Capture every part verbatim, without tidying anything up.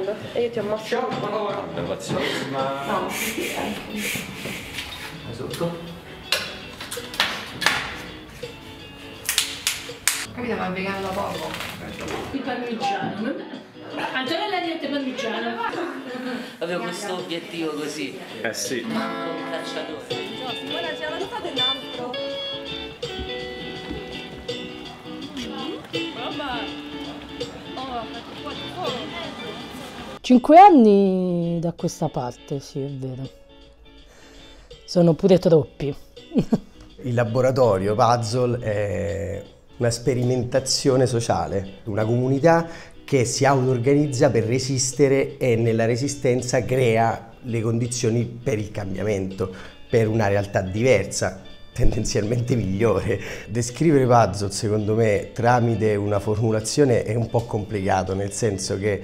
uccidendo e io ti ammazzo. No, sotto. Capito, ma vegano da poco. Il parmigiano. Antonella niente parmigiano. Avevo questo obiettivo così. Eh sì. Manco un cacciatore. No, Simona, c'è avanzato un altro. Cinque anni da questa parte, sì, è vero. Sono pure troppi. Il laboratorio Puzzle è una sperimentazione sociale, una comunità che si auto-organizza per resistere e nella resistenza crea le condizioni per il cambiamento, per una realtà diversa, tendenzialmente migliore. Descrivere Puzzle, secondo me, tramite una formulazione è un po' complicato, nel senso che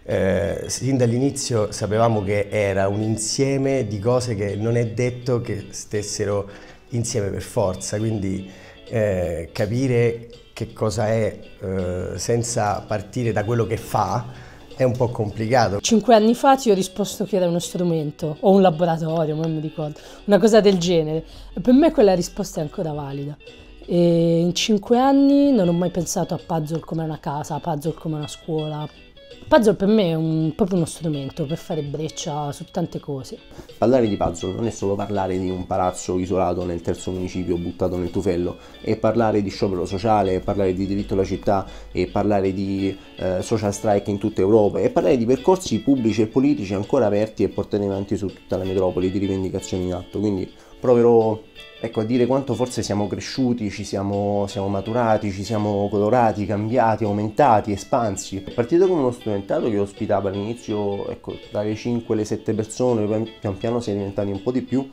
eh, sin dall'inizio sapevamo che era un insieme di cose che non è detto che stessero insieme per forza, quindi eh, capire che cosa è eh, senza partire da quello che fa è un po' complicato. Cinque anni fa ti ho risposto che era uno strumento o un laboratorio, non mi ricordo, una cosa del genere. E per me quella risposta è ancora valida. E in cinque anni non ho mai pensato a Puzzle come una casa, a Puzzle come una scuola. Puzzle per me è un, proprio uno strumento per fare breccia su tante cose. Parlare di Puzzle non è solo parlare di un palazzo isolato nel terzo municipio buttato nel tufello, è parlare di sciopero sociale, è parlare di diritto alla città, è parlare di eh, social strike in tutta Europa, è parlare di percorsi pubblici e politici ancora aperti e portati avanti su tutta la metropoli, di rivendicazioni in atto. Quindi proverò ecco, a dire quanto forse siamo cresciuti, ci siamo, siamo maturati, ci siamo colorati, cambiati, aumentati, espansi. È partito come uno studentato che ospitava all'inizio ecco, dalle cinque alle sette persone, poi pian piano si è diventati un po' di più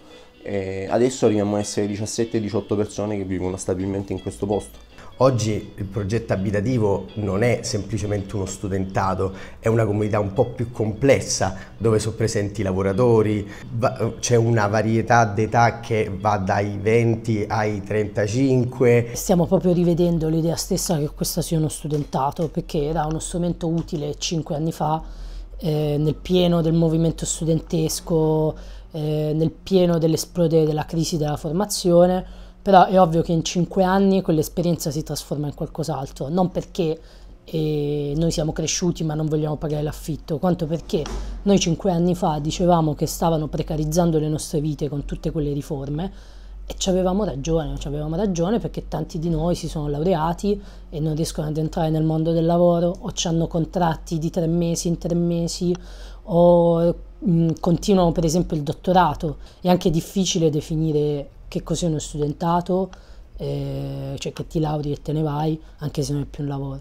e adesso arriviamo a essere diciassette diciotto persone che vivono stabilmente in questo posto. Oggi il progetto abitativo non è semplicemente uno studentato, è una comunità un po' più complessa dove sono presenti i lavoratori, c'è una varietà d'età che va dai venti ai trentacinque. Stiamo proprio rivedendo l'idea stessa che questo sia uno studentato, perché era uno strumento utile cinque anni fa, eh, nel pieno del movimento studentesco, eh, nel pieno dell'esplodere della crisi della formazione. Però è ovvio che in cinque anni quell'esperienza si trasforma in qualcos'altro, non perché eh, noi siamo cresciuti ma non vogliamo pagare l'affitto, quanto perché noi cinque anni fa dicevamo che stavano precarizzando le nostre vite con tutte quelle riforme e ci avevamo ragione, ci avevamo ragione perché tanti di noi si sono laureati e non riescono ad entrare nel mondo del lavoro o hanno contratti di tre mesi in tre mesi o mh, continuano per esempio il dottorato. È anche difficile definire che cos'è uno studentato, eh, cioè che ti lauri e te ne vai, anche se non è più un lavoro.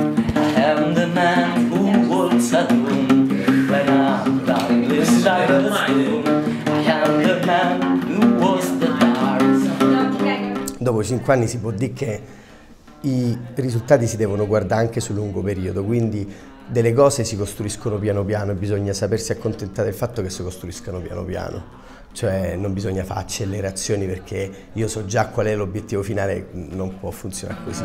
Dopo cinque anni si può dire che i risultati si devono guardare anche sul lungo periodo, quindi delle cose si costruiscono piano piano e bisogna sapersi accontentare del fatto che si costruiscano piano piano. Cioè non bisogna fare accelerazioni perché io so già qual è l'obiettivo finale, non può funzionare così.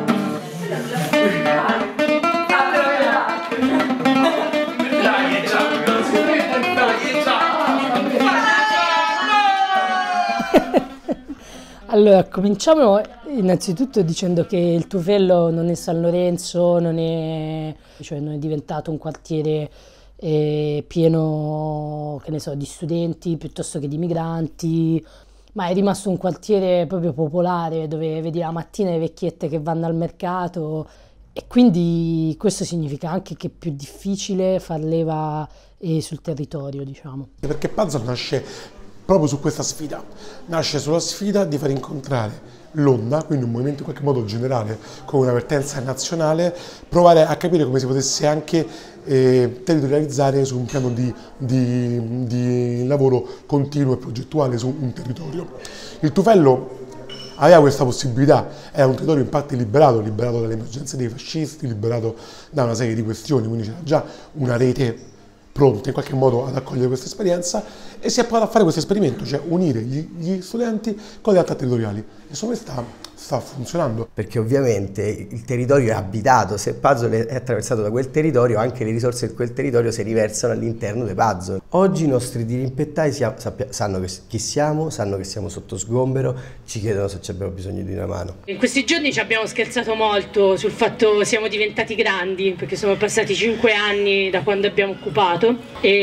Allora, cominciamo innanzitutto dicendo che il Tufello non è San Lorenzo, non è, cioè non è diventato un quartiere eh, pieno, che ne so, di studenti piuttosto che di migranti, ma è rimasto un quartiere proprio popolare dove vedi la mattina le vecchiette che vanno al mercato e quindi questo significa anche che è più difficile far leva eh, sul territorio, diciamo. Perché Puzzle nasce proprio su questa sfida, nasce sulla sfida di far incontrare l'Onda, quindi un movimento in qualche modo generale con una vertenza nazionale, provare a capire come si potesse anche eh, territorializzare su un piano di, di, di lavoro continuo e progettuale su un territorio. Il Tufello aveva questa possibilità, era un territorio infatti liberato, liberato dalle emergenze dei fascisti, liberato da una serie di questioni, quindi c'era già una rete pronta in qualche modo ad accogliere questa esperienza e si è provato a fare questo esperimento, cioè unire gli, gli studenti con le realtà territoriali. E secondo me sta sta funzionando. Perché ovviamente il territorio è abitato, se il puzzle è attraversato da quel territorio, anche le risorse di quel territorio si riversano all'interno dei puzzle. Oggi i nostri dirimpettai sanno che, chi siamo, sanno che siamo sotto sgombero, ci chiedono se abbiamo bisogno di una mano. In questi giorni ci abbiamo scherzato molto sul fatto che siamo diventati grandi, perché sono passati cinque anni da quando abbiamo occupato,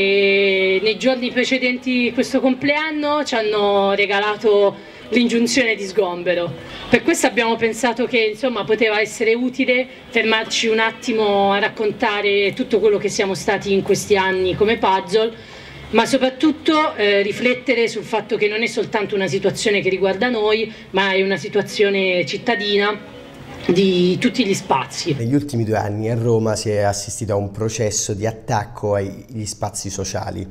e nei giorni precedenti questo compleanno ci hanno regalato l'ingiunzione di sgombero. Per questo abbiamo pensato che insomma poteva essere utile fermarci un attimo a raccontare tutto quello che siamo stati in questi anni come puzzle, ma soprattutto eh, riflettere sul fatto che non è soltanto una situazione che riguarda noi, ma è una situazione cittadina di tutti gli spazi. Negli ultimi due anni a Roma si è assistito a un processo di attacco agli spazi sociali.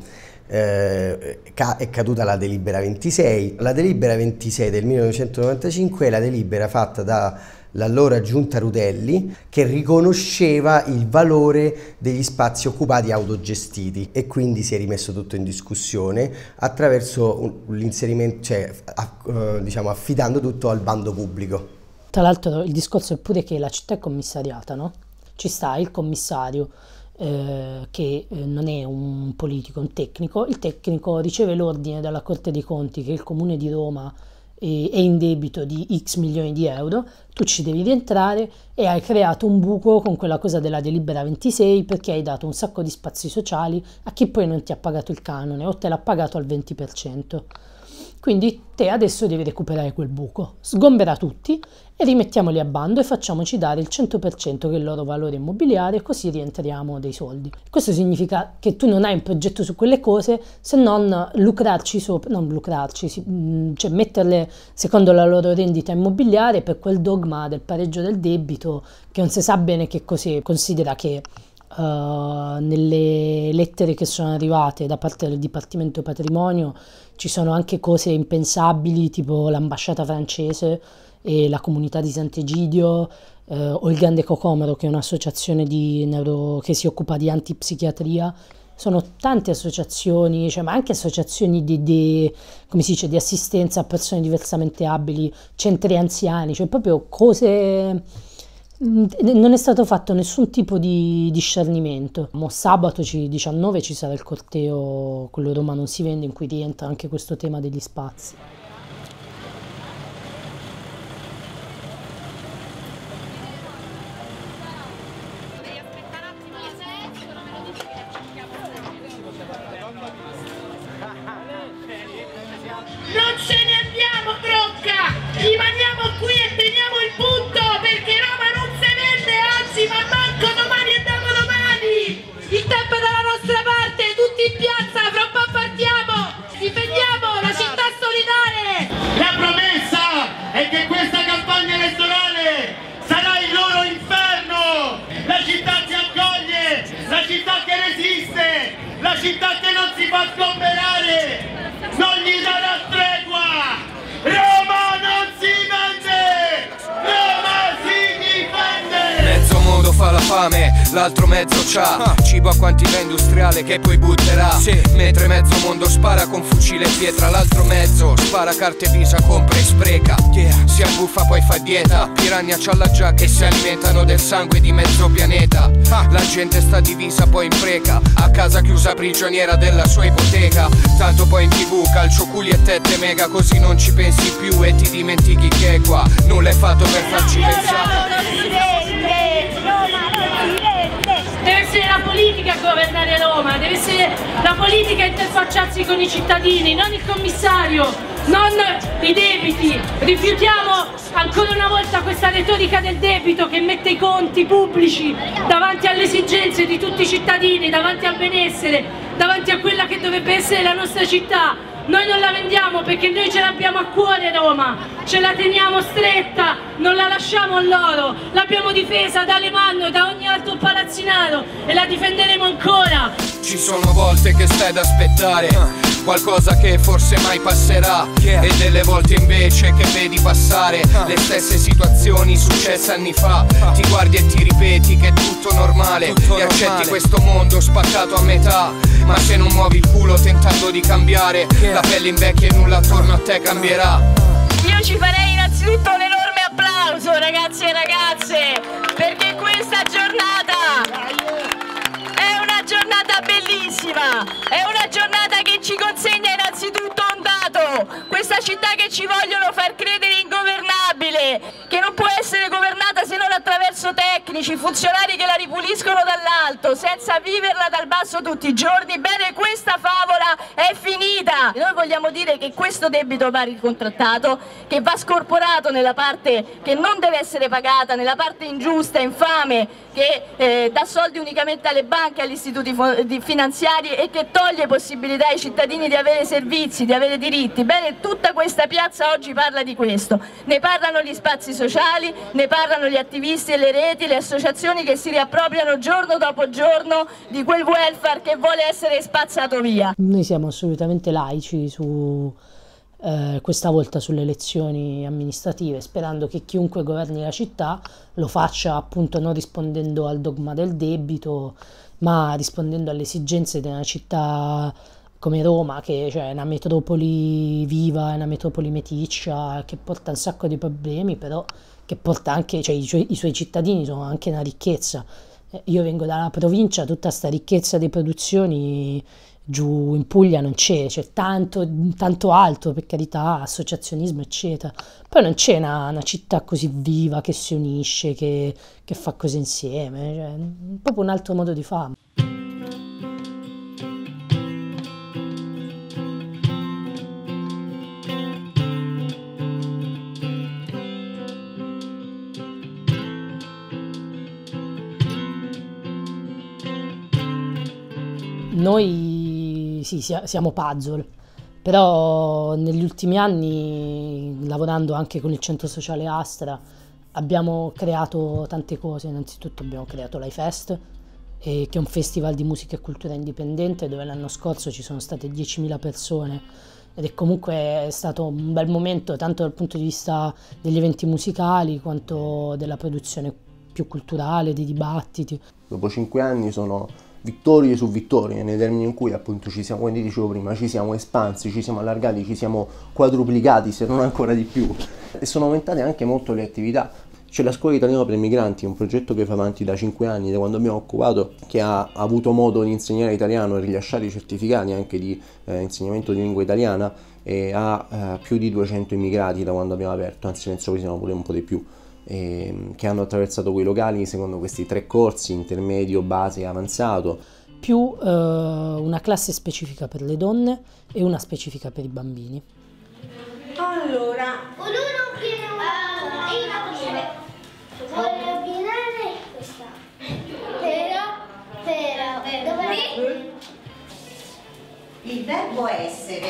Eh, è caduta la delibera ventisei. La delibera ventisei del millenovecentonovantacinque è la delibera fatta dall'allora giunta Rutelli, che riconosceva il valore degli spazi occupati autogestiti, e quindi si è rimesso tutto in discussione attraverso l'inserimento, cioè eh, diciamo affidando tutto al bando pubblico. Tra l'altro il discorso è pure che la città è commissariata, no? Ci sta il commissario Eh, che eh, non è un politico, un tecnico. Il tecnico riceve l'ordine dalla Corte dei Conti che il Comune di Roma è, è in debito di X milioni di euro, tu ci devi rientrare, e hai creato un buco con quella cosa della delibera ventisei, perché hai dato un sacco di spazi sociali a chi poi non ti ha pagato il canone o te l'ha pagato al venti per cento. Quindi te adesso devi recuperare quel buco, sgombera tutti e rimettiamoli a bando e facciamoci dare il cento per cento che è il loro valore immobiliare, così rientriamo dei soldi. Questo significa che tu non hai un progetto su quelle cose se non lucrarci sopra, non lucrarci, cioè metterle secondo la loro rendita immobiliare per quel dogma del pareggio del debito che non si sa bene che cos'è. Considera che Uh, nelle lettere che sono arrivate da parte del Dipartimento Patrimonio ci sono anche cose impensabili, tipo l'ambasciata francese e la comunità di Sant'Egidio, uh, o il Grande Cocomero, che è un'associazione di neuro che si occupa di antipsichiatria. Sono tante associazioni, cioè, ma anche associazioni di, di, come si dice, di assistenza a persone diversamente abili, centri anziani, cioè proprio cose. Non è stato fatto nessun tipo di discernimento. Mo sabato diciannove ci sarà il corteo, quello Roma non si vende, in cui rientra anche questo tema degli spazi. Non ce ne andiamo, Brocca! Rimaniamo qui e teniamo il punto, perché Roma non si vende, anzi, ma manco domani e dopodomani! Il tempo è dalla nostra parte, tutti in piazza, fra un po' partiamo! Difendiamo la città solidale! La promessa è che questa campagna elettorale sarà il loro inferno! La città si accoglie, la città che resiste, la città che non si fa sgomberare! Non gli darà tregua! Roma non si vende! Roma si difende! Mezzo mondo fa la fame, l'altro mezzo c'ha cibo a quantità industriale che poi butterà, sì. Mentre mezzo mondo spara con fucile e pietra, l'altro mezzo spara carte Visa, compra e spreca, yeah. Si abbuffa poi fa dieta, piranha c'ha la giacca e si alimentano del sangue di mezzo pianeta. La gente sta divisa poi impreca, a casa chiusa prigioniera della sua ipoteca. Tanto poi in tv calcio culi e tette mega, così non ci pensi più e ti dimentichi che qua nulla è fatto per farci pensare. Deve essere la politica a governare Roma, deve essere la politica a interfacciarsi con i cittadini, non il commissario, non i debiti. Rifiutiamo ancora una volta questa retorica del debito che mette i conti pubblici davanti alle esigenze di tutti i cittadini, davanti al benessere, davanti a quella che dovrebbe essere la nostra città. Noi non la vendiamo perché noi ce l'abbiamo a cuore Roma, ce la teniamo stretta, non la lasciamo a loro, l'abbiamo difesa da Alemanno e da ogni altro palazzinaro e la difenderemo ancora. Ci sono volte che stai ad aspettare qualcosa che forse mai passerà, e delle volte invece che vedi passare le stesse situazioni successe anni fa. Ti guardi e ti ripeti che è tutto normale e accetti questo mondo spaccato a metà. Ma se non muovi il culo tentando di cambiare, la pelle invecchia e nulla attorno a te cambierà. Io ci farei innanzitutto un enorme applauso applauso, ragazzi e ragazze, perché questa giornata è una giornata bellissima, è una giornata che ci consegna innanzitutto un dato: questa città che ci vogliono far credere ingovernabile, che non può essere governata se non attraverso tecnici, funzionari che la ripuliscono dall'alto, senza viverla dal basso tutti i giorni. Bene, questa favola è finita. Noi vogliamo dire che questo debito va ricontrattato, che va scorporato nella parte che non deve essere pagata, nella parte ingiusta, infame, che eh, dà soldi unicamente alle banche, agli istituti finanziari e che toglie possibilità ai cittadini di avere servizi, di avere diritti. Bene, tutta questa piazza oggi parla di questo. Ne parlano gli spazi sociali, ne parlano gli attivisti e le reti, le associazioni che si riappropriano giorno dopo giorno di quel welfare che vuole essere spazzato via. Noi siamo assolutamente laici su eh, questa volta sulle elezioni amministrative, sperando che chiunque governi la città lo faccia appunto non rispondendo al dogma del debito, ma rispondendo alle esigenze di una città come Roma, che cioè, è una metropoli viva, è una metropoli meticcia, che porta un sacco di problemi, però che porta anche, cioè i, i suoi cittadini sono anche una ricchezza. Io vengo dalla provincia, tutta sta ricchezza di produzioni giù in Puglia non c'è, c'è tanto, tanto altro, per carità, associazionismo eccetera, poi non c'è una, una città così viva che si unisce, che, che fa cose insieme, cioè, proprio un altro modo di fare. Noi sì, siamo puzzle, però negli ultimi anni, lavorando anche con il centro sociale Astra, abbiamo creato tante cose. Innanzitutto abbiamo creato l'I-Fest, eh, che è un festival di musica e cultura indipendente, dove l'anno scorso ci sono state diecimila persone, ed è comunque stato un bel momento, tanto dal punto di vista degli eventi musicali quanto della produzione più culturale, dei dibattiti. Dopo cinque anni sono vittorie su vittorie, nei termini in cui appunto ci siamo, come dicevo prima, ci siamo espansi, ci siamo allargati, ci siamo quadruplicati, se non ancora di più, e sono aumentate anche molto le attività. C'è la Scuola Italiana per i Migranti, un progetto che fa avanti da cinque anni, da quando abbiamo occupato, che ha avuto modo di insegnare italiano e rilasciare i certificati anche di eh, insegnamento di lingua italiana, e ha eh, più di duecento immigrati da quando abbiamo aperto, anzi penso che siano pure un po' di più, eh, che hanno attraversato quei locali secondo questi tre corsi, intermedio, base e avanzato. Più eh, una classe specifica per le donne e una specifica per i bambini. Allora, ognuno viene una, io la voglio voglio abbinare questa, però, però, dove il verbo essere,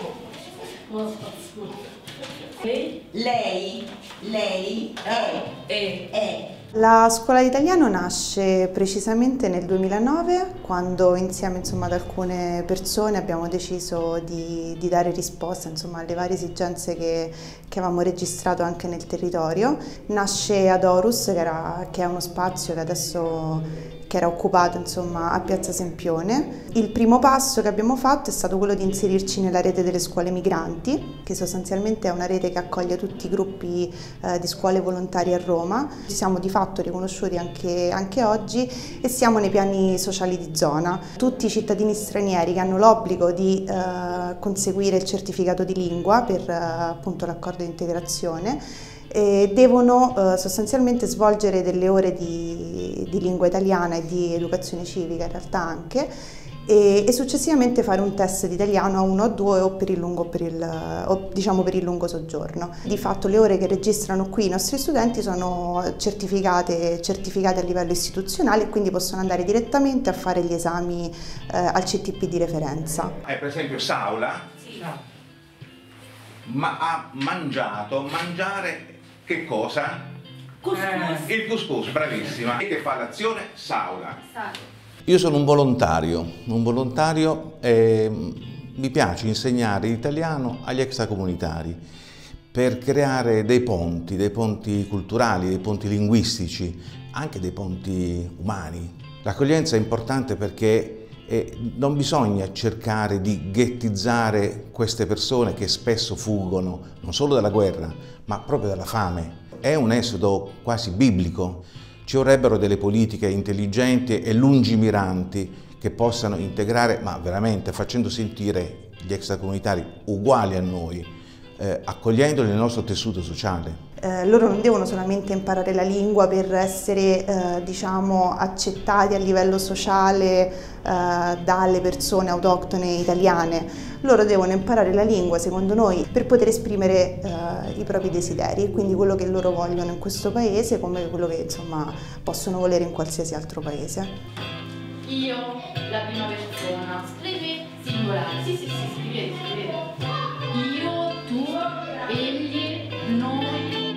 lei, lei è, è, è. La scuola di italiano nasce precisamente nel duemilanove, quando insieme insomma, ad alcune persone abbiamo deciso di, di dare risposta insomma, alle varie esigenze che, che avevamo registrato anche nel territorio. Nasce ad Horus, che, era, che è uno spazio che adesso che era occupato insomma, a Piazza Sempione. Il primo passo che abbiamo fatto è stato quello di inserirci nella rete delle scuole migranti, che sostanzialmente è una rete che accoglie tutti i gruppi eh, di scuole volontarie a Roma. Ci siamo di fatto riconosciuti anche, anche oggi e siamo nei piani sociali di zona. Tutti i cittadini stranieri che hanno l'obbligo di eh, conseguire il certificato di lingua per eh, appunto l'accordo di integrazione e devono eh, sostanzialmente svolgere delle ore di, di lingua italiana e di educazione civica in realtà anche e, e successivamente fare un test di italiano a uno o due o per il lungo, per il, o, diciamo per il lungo soggiorno. Di fatto le ore che registrano qui i nostri studenti sono certificate, certificate a livello istituzionale e quindi possono andare direttamente a fare gli esami eh, al C T P di referenza. Eh, per esempio Saula sì. ma ha mangiato, mangiare che cosa? Couscous. Il couscous, bravissima. E che fa l'azione? Saula. Io sono un volontario, un volontario e mi piace insegnare l'italiano agli extracomunitari per creare dei ponti, dei ponti culturali, dei ponti linguistici, anche dei ponti umani. L'accoglienza è importante perché E non bisogna cercare di ghettizzare queste persone che spesso fuggono non solo dalla guerra, ma proprio dalla fame. è un esodo quasi biblico. Ci vorrebbero delle politiche intelligenti e lungimiranti che possano integrare, ma veramente facendo sentire gli extracomunitari uguali a noi, eh, accogliendoli nel nostro tessuto sociale. Eh, loro non devono solamente imparare la lingua per essere eh, diciamo, accettati a livello sociale eh, dalle persone autoctone italiane, loro devono imparare la lingua, secondo noi, per poter esprimere eh, i propri desideri, quindi quello che loro vogliono in questo paese come quello che insomma, possono volere in qualsiasi altro paese. Io, la prima persona, scrivi singolare, sì sì sì, scrivete, scrivete. Io, tu, egli, noi.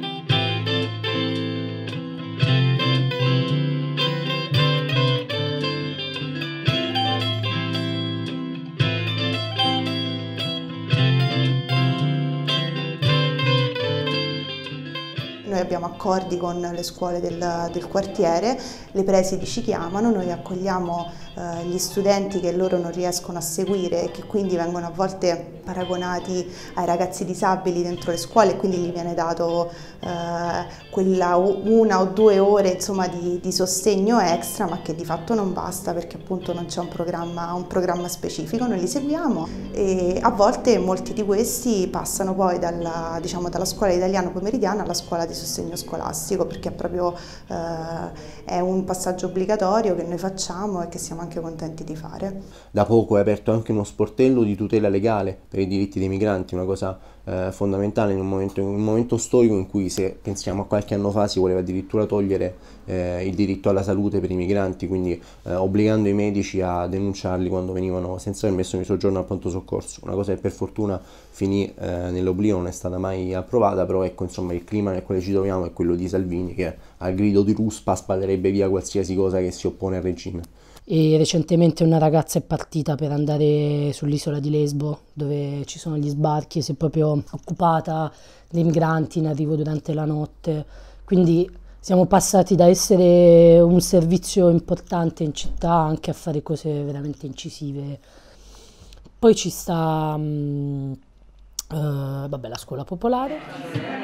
Noi abbiamo accordi con le scuole del, del quartiere, le presidi ci chiamano, noi accogliamo eh, gli studenti che loro non riescono a seguire e che quindi vengono a volte paragonati ai ragazzi disabili dentro le scuole e quindi gli viene dato eh, quella una o due ore insomma, di, di sostegno extra, ma che di fatto non basta perché appunto non c'è un programma, un programma specifico, noi li seguiamo e a volte molti di questi passano poi dalla, diciamo, dalla scuola italiana pomeridiana alla scuola di sostegno scolastico perché è proprio eh, è un passaggio obbligatorio che noi facciamo e che siamo anche contenti di fare. Da poco è aperto anche uno sportello di tutela legale per i diritti dei migranti, una cosa eh, fondamentale in un, momento, in un momento storico in cui, se pensiamo a qualche anno fa, si voleva addirittura togliere eh, il diritto alla salute per i migranti, quindi eh, obbligando i medici a denunciarli quando venivano senza permesso di soggiorno al pronto soccorso, una cosa che per fortuna finì eh, nell'oblio, non è stata mai approvata, però ecco insomma il clima nel quale ci troviamo è quello di Salvini che al grido di ruspa spallerebbe via qualsiasi cosa che si oppone al regime. E recentemente una ragazza è partita per andare sull'isola di Lesbo dove ci sono gli sbarchi, si è proprio occupata dei migranti in arrivo durante la notte, quindi siamo passati da essere un servizio importante in città anche a fare cose veramente incisive. Poi ci sta um, uh, vabbè, la scuola popolare.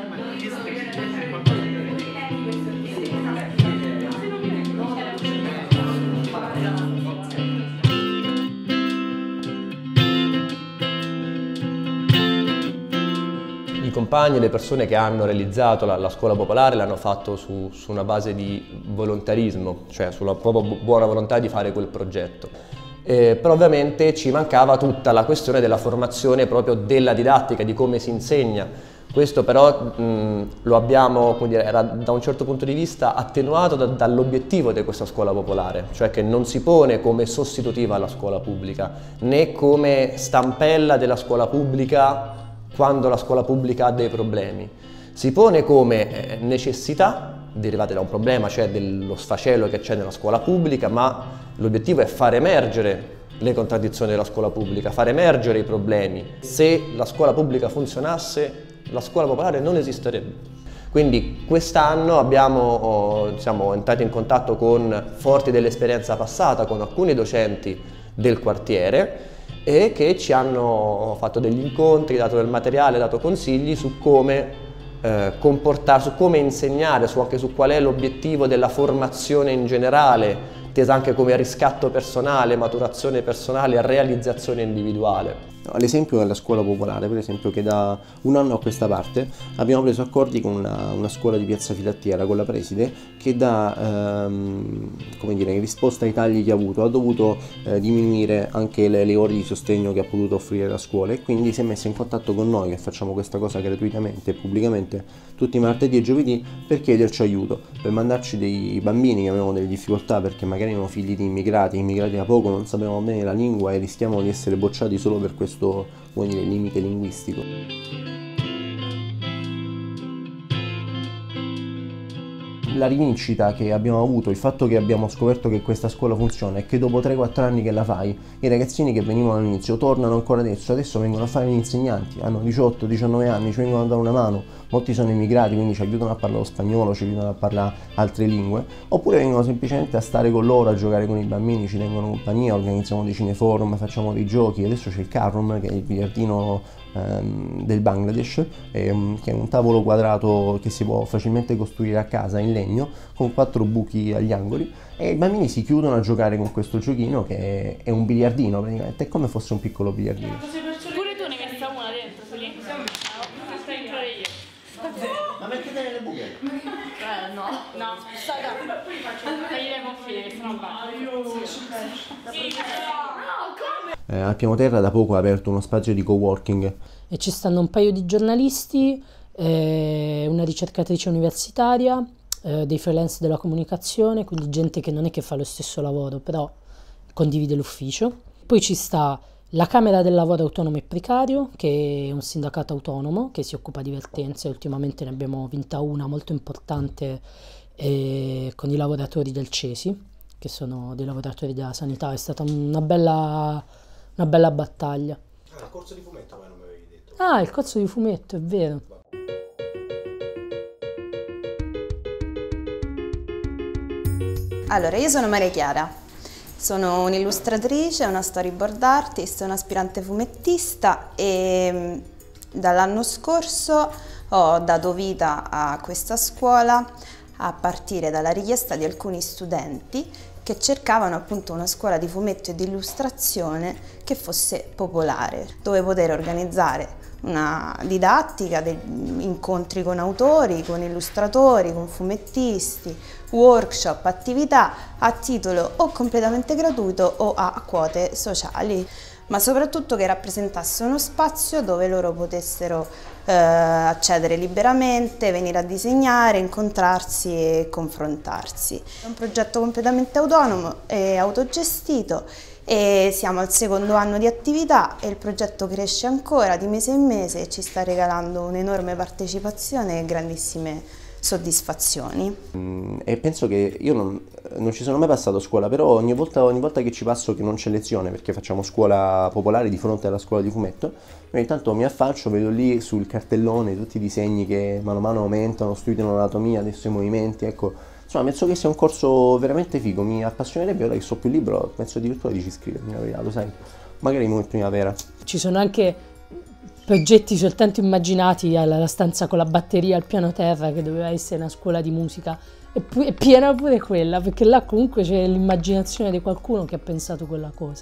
I compagni, le persone che hanno realizzato la, la scuola popolare l'hanno fatto su, su una base di volontarismo, cioè sulla propria bu buona volontà di fare quel progetto. Eh, però ovviamente ci mancava tutta la questione della formazione proprio della didattica, di come si insegna. Questo però mh, lo abbiamo, come dire, era da un certo punto di vista attenuato da, dall'obiettivo di questa scuola popolare, cioè che non si pone come sostitutiva alla scuola pubblica, né come stampella della scuola pubblica quando la scuola pubblica ha dei problemi. Si pone come necessità derivate da un problema, cioè dello sfacelo che c'è nella scuola pubblica, ma l'obiettivo è far emergere le contraddizioni della scuola pubblica, far emergere i problemi. Se la scuola pubblica funzionasse, la scuola popolare non esisterebbe. Quindi quest'anno abbiamo, siamo entrati in contatto con, forti dell'esperienza passata, con alcuni docenti del quartiere e che ci hanno fatto degli incontri, dato del materiale, dato consigli su come eh, comportare, su come insegnare, su anche su qual è l'obiettivo della formazione in generale, intesa anche come riscatto personale, maturazione personale e realizzazione individuale. L'esempio della scuola popolare, per esempio, che da un anno a questa parte abbiamo preso accordi con una, una scuola di Piazza Filattiera, con la preside, che da ehm, come dire, in risposta ai tagli che ha avuto ha dovuto eh, diminuire anche le, le ore di sostegno che ha potuto offrire la scuola e quindi si è messa in contatto con noi, che facciamo questa cosa gratuitamente e pubblicamente tutti i martedì e giovedì, per chiederci aiuto, per mandarci dei bambini che avevano delle difficoltà perché magari erano figli di immigrati, immigrati da poco, non sapevano bene la lingua e rischiamo di essere bocciati solo per questo vuol dire, limite linguistico. La rivincita che abbiamo avuto, il fatto che abbiamo scoperto che questa scuola funziona e che dopo tre quattro anni che la fai, i ragazzini che venivano all'inizio tornano ancora adesso, adesso vengono a fare gli insegnanti, hanno diciotto diciannove anni, ci vengono a dare una mano, molti sono immigrati quindi ci aiutano a parlare lo spagnolo, ci aiutano a parlare altre lingue, oppure vengono semplicemente a stare con loro, a giocare con i bambini, ci tengono compagnia, organizziamo dei cineforum, facciamo dei giochi, adesso c'è il Carrum che è il biliardino ehm, del Bangladesh, ehm, che è un tavolo quadrato che si può facilmente costruire a casa in legno con quattro buchi agli angoli, e i bambini si chiudono a giocare con questo giochino che è, è un biliardino praticamente, è come fosse un piccolo biliardino. Pure tu ne hai messa una dentro, lì? Stai in io. Ma perché te le buche? Eh no, no, stai da. Poi faccio tagliare le cuffie, che sono Eh, al piano terra da poco ha aperto uno spazio di coworking. E ci stanno un paio di giornalisti, eh, una ricercatrice universitaria, eh, dei freelance della comunicazione, quindi gente che non è che fa lo stesso lavoro, però condivide l'ufficio. Poi ci sta la Camera del Lavoro Autonomo e Precario, che è un sindacato autonomo che si occupa di vertenze. Ultimamente ne abbiamo vinta una molto importante eh, con i lavoratori del Cesi, che sono dei lavoratori della sanità. È stata una bella, una bella battaglia. Ah, il corso di fumetto ma non mi avevi detto. Ah, il corso di fumetto, è vero. Allora, io sono Maria Chiara, sono un'illustratrice, una storyboard artist, un'aspirante fumettista e dall'anno scorso ho dato vita a questa scuola a partire dalla richiesta di alcuni studenti che cercavano appunto una scuola di fumetto e di illustrazione che fosse popolare, dove poter organizzare una didattica, degli incontri con autori, con illustratori, con fumettisti, workshop, attività a titolo o completamente gratuito o a quote sociali, ma soprattutto che rappresentasse uno spazio dove loro potessero eh, accedere liberamente, venire a disegnare, incontrarsi e confrontarsi. È un progetto completamente autonomo e autogestito e siamo al secondo anno di attività e il progetto cresce ancora di mese in mese e ci sta regalando un'enorme partecipazione e grandissime soddisfazioni. Mm, e penso che io non, non ci sono mai passato a scuola, però ogni volta, ogni volta che ci passo, che non c'è lezione perché facciamo scuola popolare di fronte alla scuola di fumetto, ogni tanto mi affaccio, vedo lì sul cartellone tutti i disegni che mano a mano aumentano, studiano l'anatomia, adesso i movimenti, ecco. Insomma, penso che sia un corso veramente figo, mi appassionerebbe, ora che so più libero, penso addirittura di iscrivermi, la verità, lo sai, magari in primavera. Ci sono anche progetti soltanto immaginati, alla stanza con la batteria al piano terra che doveva essere una scuola di musica, e è piena pure quella, perché là comunque c'è l'immaginazione di qualcuno che ha pensato quella cosa.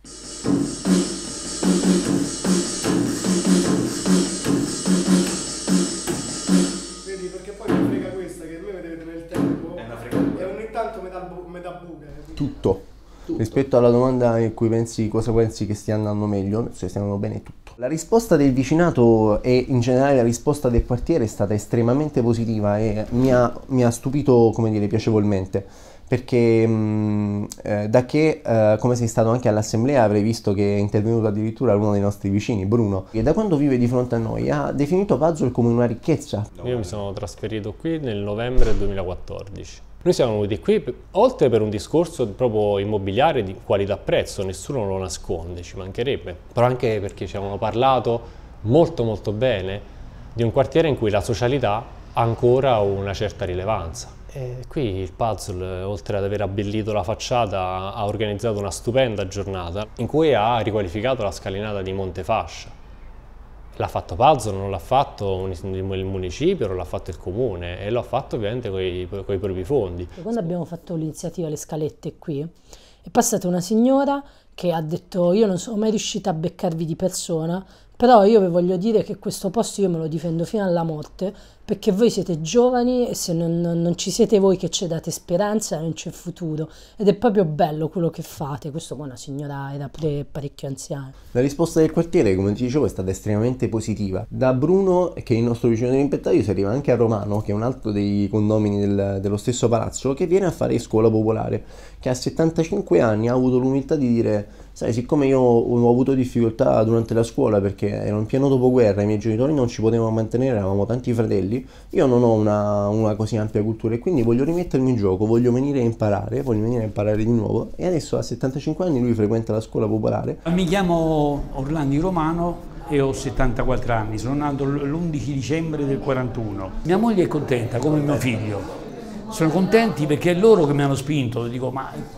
Vedi, perché poi mi frega questa, che voi vedete nel tempo è una fregatura. E ogni tanto metà, bu metà buca. Tutto. Tutto. Rispetto alla domanda in cui pensi cosa pensi che stia andando meglio, se stia andando bene tutto. La risposta del vicinato e in generale la risposta del quartiere è stata estremamente positiva e mi ha, mi ha stupito, come dire, piacevolmente, perché mh, eh, da che, eh, come sei stato anche all'assemblea, avrei visto che è intervenuto addirittura uno dei nostri vicini, Bruno, che da quando vive di fronte a noi ha definito Puzzle come una ricchezza. Io mi sono trasferito qui nel novembre duemilaquattordici. Noi siamo venuti qui, oltre per un discorso proprio immobiliare di qualità-prezzo, nessuno lo nasconde, ci mancherebbe, però anche perché ci avevano parlato molto molto bene di un quartiere in cui la socialità ha ancora una certa rilevanza. E qui il Puzzle, oltre ad aver abbellito la facciata, ha organizzato una stupenda giornata in cui ha riqualificato la scalinata di Montefascia. L'ha fatto Puzzle, non l'ha fatto il municipio, non l'ha fatto il comune e l'ha fatto ovviamente con i propri fondi. Quando abbiamo fatto l'iniziativa Le Scalette qui, è passata una signora che ha detto: io non sono mai riuscita a beccarvi di persona, però io vi voglio dire che questo posto io me lo difendo fino alla morte, perché voi siete giovani e se non, non ci siete voi che ci date speranza non c'è futuro, ed è proprio bello quello che fate. Questo poi una signora era parecchio anziana. La risposta del quartiere, come ti dicevo, è stata estremamente positiva. Da Bruno, che è il nostro vicino dell'impettaio, si arriva anche a Romano, che è un altro dei condomini del, dello stesso palazzo, che viene a fare scuola popolare, che a settantacinque anni ha avuto l'umiltà di dire: sai, siccome io ho avuto difficoltà durante la scuola perché ero in pieno dopoguerra, i miei genitori non ci potevano mantenere, eravamo tanti fratelli, io non ho una, una così ampia cultura e quindi voglio rimettermi in gioco, voglio venire a imparare, voglio venire a imparare di nuovo, e adesso a settantacinque anni lui frequenta la scuola popolare. Mi chiamo Orlando Romano e ho settantaquattro anni, sono nato l'undici dicembre del quarantuno. Mia moglie è contenta, come mio figlio. Sono contenti perché è loro che mi hanno spinto, dico ma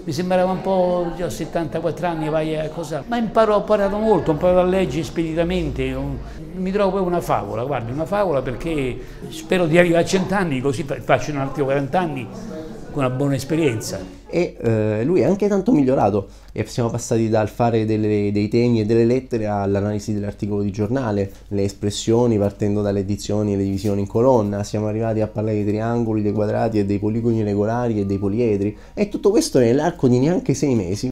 mi sembrava un po', ho settantaquattro anni, vai a cosa, ma imparo, ho imparato molto, ho imparato a leggere speditamente, mi trovo poi una favola, guardi, una favola perché spero di arrivare a cent'anni così faccio un altro quaranta anni con una buona esperienza. E eh, lui è anche tanto migliorato e siamo passati dal fare delle, dei temi e delle lettere all'analisi dell'articolo di giornale, le espressioni partendo dalle edizioni e le divisioni in colonna, siamo arrivati a parlare dei triangoli, dei quadrati e dei poligoni regolari e dei poliedri, e tutto questo nell'arco di neanche sei mesi.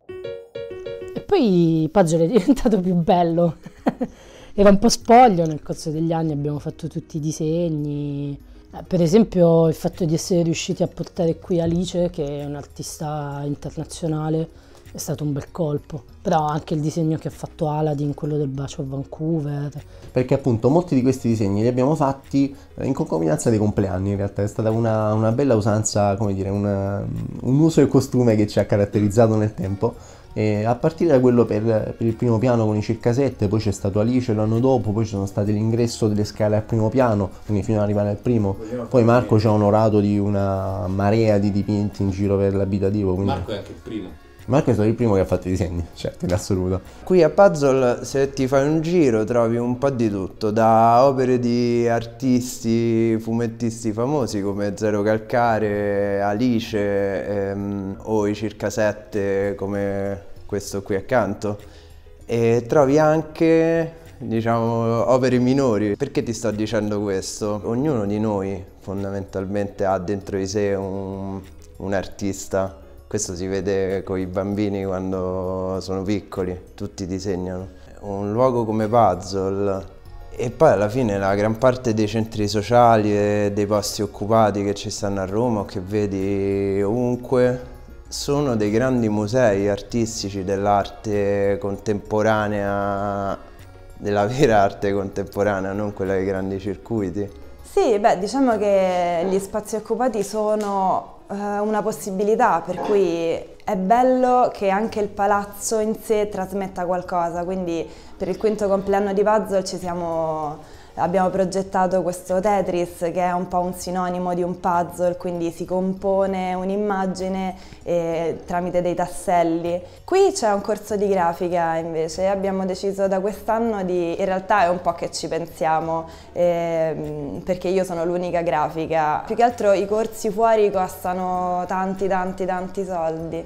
E poi Puzzle è diventato più bello, era un po' spoglio, nel corso degli anni abbiamo fatto tutti i disegni. Per esempio il fatto di essere riusciti a portare qui Alice, che è un'artista internazionale, è stato un bel colpo. Però anche il disegno che ha fatto Aladdin, quello del bacio a Vancouver. Perché appunto molti di questi disegni li abbiamo fatti in concomitanza dei compleanni, in realtà è stata una, una bella usanza, come dire, una, un uso e costume che ci ha caratterizzato nel tempo. E a partire da quello per, per il primo piano con i circa sette, poi c'è stato Alice l'anno dopo, poi ci sono stati l'ingresso delle scale al primo piano, quindi fino ad arrivare al primo. Poi Marco ci ha onorato di una marea di dipinti in giro per l'abitativo. Quindi... Marco è anche il primo. Marco è stato il primo che ha fatto i disegni, certo, in assoluto. Qui a Puzzle, se ti fai un giro, trovi un po' di tutto, da opere di artisti, fumettisti famosi come Zero Calcare, Alice ehm, o i circa sette come questo qui accanto, e trovi anche, diciamo, opere minori. Perché ti sto dicendo questo? Ognuno di noi fondamentalmente ha dentro di sé un, un artista. Questo si vede con i bambini quando sono piccoli, tutti disegnano. Un luogo come Puzzle, e poi alla fine la gran parte dei centri sociali e dei posti occupati che ci stanno a Roma o che vedi ovunque sono dei grandi musei artistici dell'arte contemporanea, della vera arte contemporanea, non quella dei grandi circuiti. Sì, beh, diciamo che gli spazi occupati sono una possibilità, per cui è bello che anche il palazzo in sé trasmetta qualcosa, quindi per il quinto compleanno di Puzzle ci siamo, abbiamo progettato questo Tetris che è un po' un sinonimo di un puzzle, quindi si compone un'immagine eh, tramite dei tasselli. Qui c'è un corso di grafica invece, abbiamo deciso da quest'anno di, in realtà è un po' che ci pensiamo, eh, perché io sono l'unica grafica, più che altro i corsi fuori costano tanti tanti tanti soldi.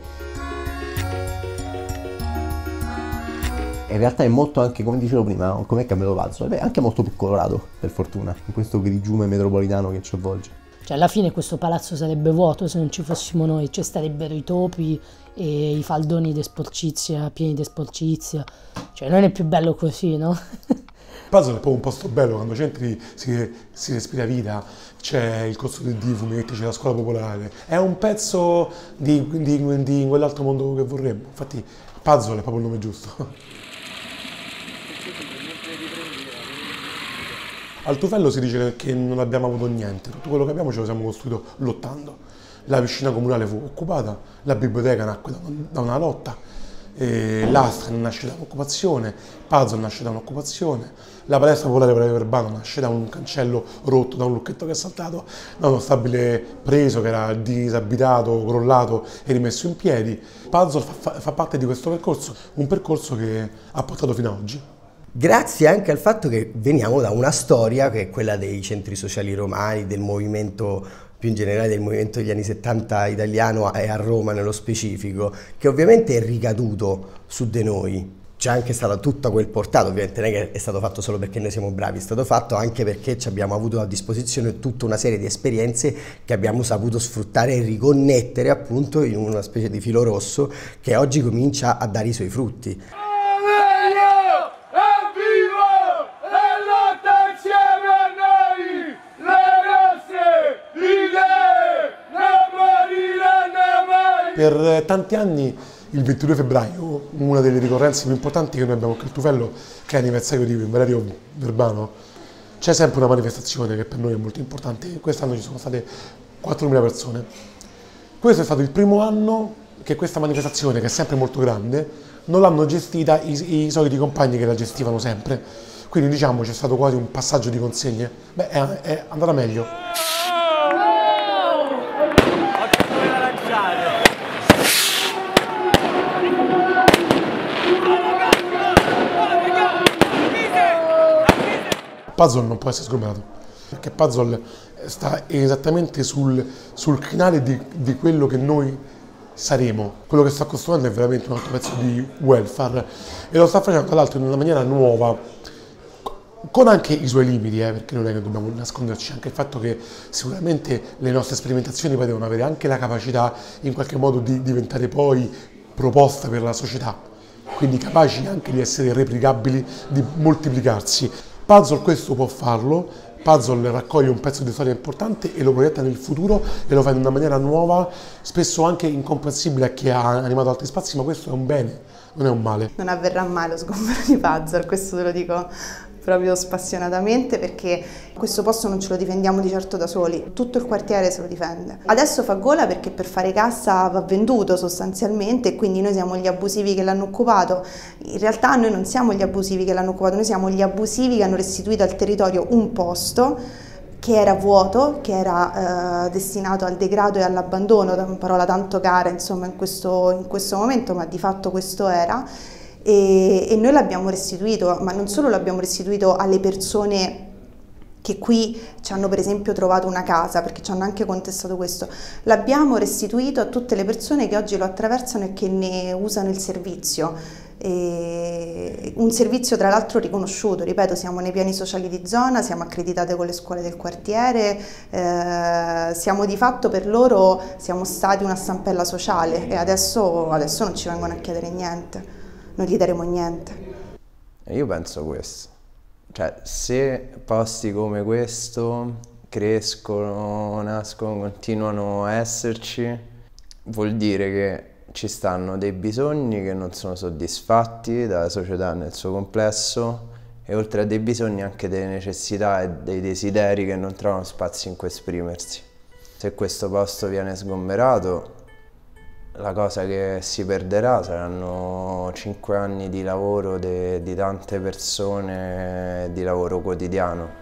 In realtà è molto anche, come dicevo prima, come è cambiato Puzzle? Beh, anche molto più colorato, per fortuna, in questo grigiume metropolitano che ci avvolge. Cioè alla fine questo palazzo sarebbe vuoto se non ci fossimo noi, ci starebbero i topi e i faldoni di sporcizia, pieni di sporcizia, cioè non è più bello così, no? Puzzle è proprio un posto bello, quando c'entri si, si respira vita, c'è il corso di fumetti, c'è la scuola popolare, è un pezzo di, di, di quell'altro mondo che vorremmo, infatti Puzzle è proprio il nome giusto. Al Tufello si dice che non abbiamo avuto niente, tutto quello che abbiamo ce lo siamo costruito lottando. La piscina comunale fu occupata, la biblioteca nacque da una lotta, l'Astra nasce da un'occupazione, Puzzle nasce da un'occupazione, la palestra popolare per Verbano nasce da un cancello rotto, da un lucchetto che è saltato, da uno stabile preso che era disabitato, crollato e rimesso in piedi. Puzzle fa, fa parte di questo percorso, un percorso che ha portato fino ad oggi. Grazie anche al fatto che veniamo da una storia che è quella dei centri sociali romani, del movimento, più in generale del movimento degli anni settanta italiano e a Roma nello specifico, che ovviamente è ricaduto su di noi. C'è anche stato tutto quel portato, ovviamente non è che è stato fatto solo perché noi siamo bravi, è stato fatto anche perché abbiamo avuto a disposizione tutta una serie di esperienze che abbiamo saputo sfruttare e riconnettere appunto in una specie di filo rosso che oggi comincia a dare i suoi frutti. Per tanti anni il ventidue febbraio, una delle ricorrenze più importanti che noi abbiamo qui al Tufello, che è l'anniversario di Valerio Verbano, c'è sempre una manifestazione che per noi è molto importante. Quest'anno ci sono state quattromila persone. Questo è stato il primo anno che questa manifestazione, che è sempre molto grande, non l'hanno gestita i, i soliti compagni che la gestivano sempre. Quindi diciamo c'è stato quasi un passaggio di consegne. Beh, è, è andata meglio. Puzzle non può essere sgomberato, perché Puzzle sta esattamente sul, sul crinale di, di quello che noi saremo. Quello che sta costruendo è veramente un altro pezzo di welfare e lo sta facendo tra l'altro in una maniera nuova, con anche i suoi limiti, eh, perché non è che dobbiamo nasconderci anche il fatto che sicuramente le nostre sperimentazioni poi devono avere anche la capacità in qualche modo di diventare poi proposta per la società, quindi capaci anche di essere replicabili, di moltiplicarsi. Puzzle questo può farlo, Puzzle raccoglie un pezzo di storia importante e lo proietta nel futuro e lo fa in una maniera nuova, spesso anche incomprensibile a chi ha animato altri spazi, ma questo è un bene, non è un male. Non avverrà mai lo sgombero di Puzzle, questo te lo dico proprio spassionatamente, perché questo posto non ce lo difendiamo di certo da soli, tutto il quartiere se lo difende. Adesso fa gola perché per fare cassa va venduto sostanzialmente e quindi noi siamo gli abusivi che l'hanno occupato. In realtà noi non siamo gli abusivi che l'hanno occupato, noi siamo gli abusivi che hanno restituito al territorio un posto che era vuoto, che era eh, destinato al degrado e all'abbandono, una parola tanto cara insomma in questo, in questo momento, ma di fatto questo era. E, e noi l'abbiamo restituito, ma non solo l'abbiamo restituito alle persone che qui ci hanno per esempio trovato una casa, perché ci hanno anche contestato questo, l'abbiamo restituito a tutte le persone che oggi lo attraversano e che ne usano il servizio. E un servizio tra l'altro riconosciuto, ripeto, siamo nei piani sociali di zona, siamo accreditate con le scuole del quartiere, eh, siamo di fatto per loro, siamo stati una stampella sociale e adesso, adesso non ci vengono a chiedere niente. Non gli daremo niente. Io penso questo, cioè se posti come questo crescono, nascono, continuano a esserci, vuol dire che ci stanno dei bisogni che non sono soddisfatti dalla società nel suo complesso e oltre a dei bisogni anche delle necessità e dei desideri che non trovano spazio in cui esprimersi. Se questo posto viene sgomberato, la cosa che si perderà saranno cinque anni di lavoro de, di tante persone, di lavoro quotidiano.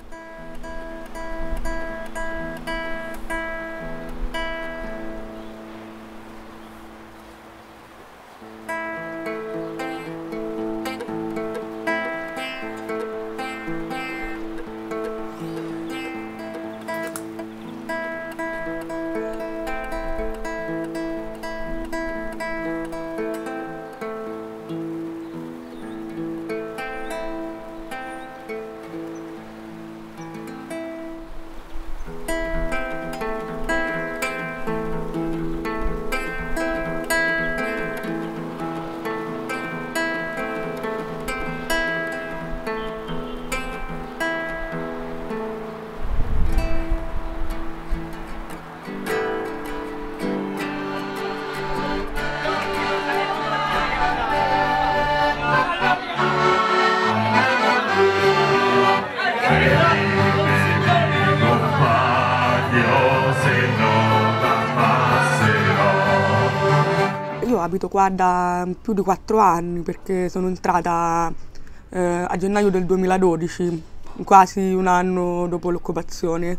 Io abito qua da più di quattro anni perché sono entrata eh, a gennaio del duemiladodici, quasi un anno dopo l'occupazione.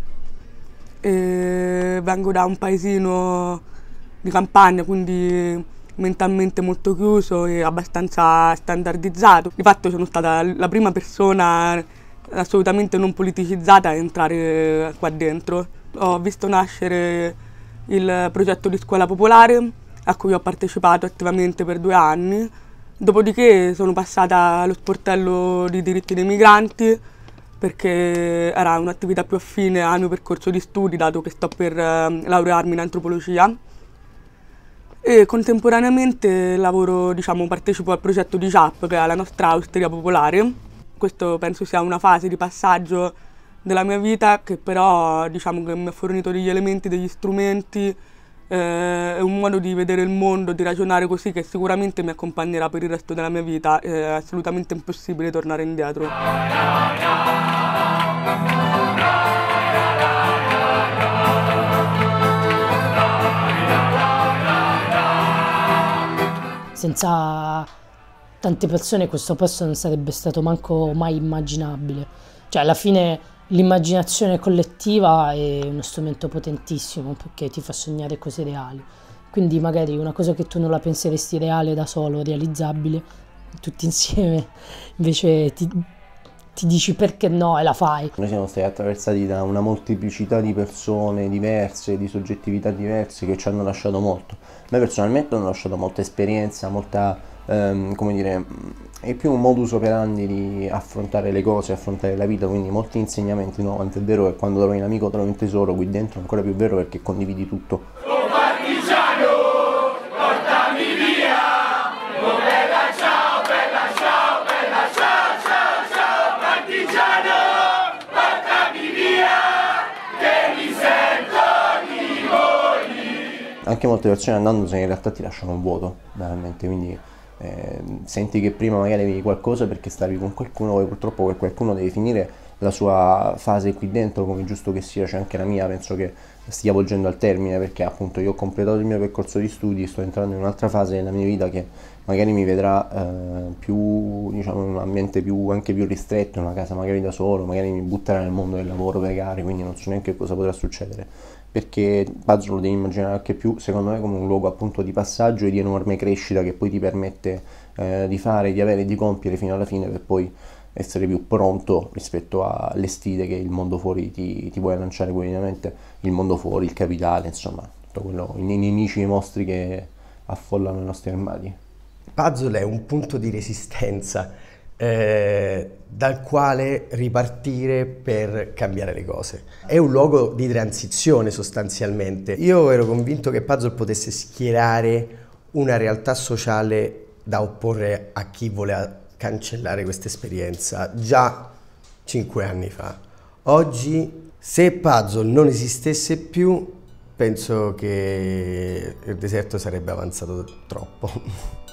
E vengo da un paesino di campagna, quindi mentalmente molto chiuso e abbastanza standardizzato. Di fatto sono stata la prima persona assolutamente non politicizzata a entrare qua dentro. Ho visto nascere il progetto di scuola popolare, a cui ho partecipato attivamente per due anni, dopodiché sono passata allo sportello di diritti dei migranti perché era un'attività più affine al mio percorso di studi, dato che sto per eh, laurearmi in antropologia. E contemporaneamente lavoro, diciamo, partecipo al progetto di C A P, che è la nostra osteria popolare. Questo penso sia una fase di passaggio della mia vita che però, diciamo, che mi ha fornito degli elementi, degli strumenti, è un modo di vedere il mondo, di ragionare così, che sicuramente mi accompagnerà per il resto della mia vita. È assolutamente impossibile tornare indietro. Senza tante persone questo posto non sarebbe stato manco mai immaginabile. Cioè alla fine l'immaginazione collettiva è uno strumento potentissimo perché ti fa sognare cose reali. Quindi magari una cosa che tu non la penseresti reale da solo, realizzabile, tutti insieme, invece ti, ti dici perché no e la fai. Noi siamo stati attraversati da una molteplicità di persone diverse, di soggettività diverse che ci hanno lasciato molto. A me personalmente hanno lasciato molta esperienza, molta, ehm, come dire, è più un modus operandi di affrontare le cose, affrontare la vita, quindi molti insegnamenti, no? Tant'è vero che quando trovi un amico trovi un tesoro, qui dentro è ancora più vero perché condividi tutto. Oh partigiano, portami via, oh bella ciao, bella ciao, bella ciao, ciao, ciao, partigiano, portami via, che mi sento di morire. Anche molte persone andandosene in realtà ti lasciano un vuoto, veramente, quindi eh, senti che prima magari avevi qualcosa perché stavi con qualcuno, poi purtroppo quel qualcuno deve finire la sua fase qui dentro, come giusto che sia, c'è anche la mia, penso che stia volgendo al termine perché appunto io ho completato il mio percorso di studi, sto entrando in un'altra fase della mia vita che magari mi vedrà eh, più, diciamo, in un ambiente più, anche più ristretto, in una casa magari da solo, magari mi butterà nel mondo del lavoro precario, quindi non so neanche cosa potrà succedere, perché Puzzle lo devi immaginare anche più, secondo me, come un luogo appunto di passaggio e di enorme crescita che poi ti permette eh, di fare, di avere e di compiere fino alla fine per poi essere più pronto rispetto alle sfide che il mondo fuori ti, ti vuole lanciare quotidianamente, il mondo fuori, il capitale, insomma, tutto quello, i nemici e i mostri che affollano i nostri armadi. Puzzle è un punto di resistenza eh, dal quale ripartire per cambiare le cose. È un luogo di transizione sostanzialmente. Io ero convinto che Puzzle potesse schierare una realtà sociale da opporre a chi voleva cancellare questa esperienza già cinque anni fa. Oggi, se Puzzle non esistesse più, penso che il deserto sarebbe avanzato troppo.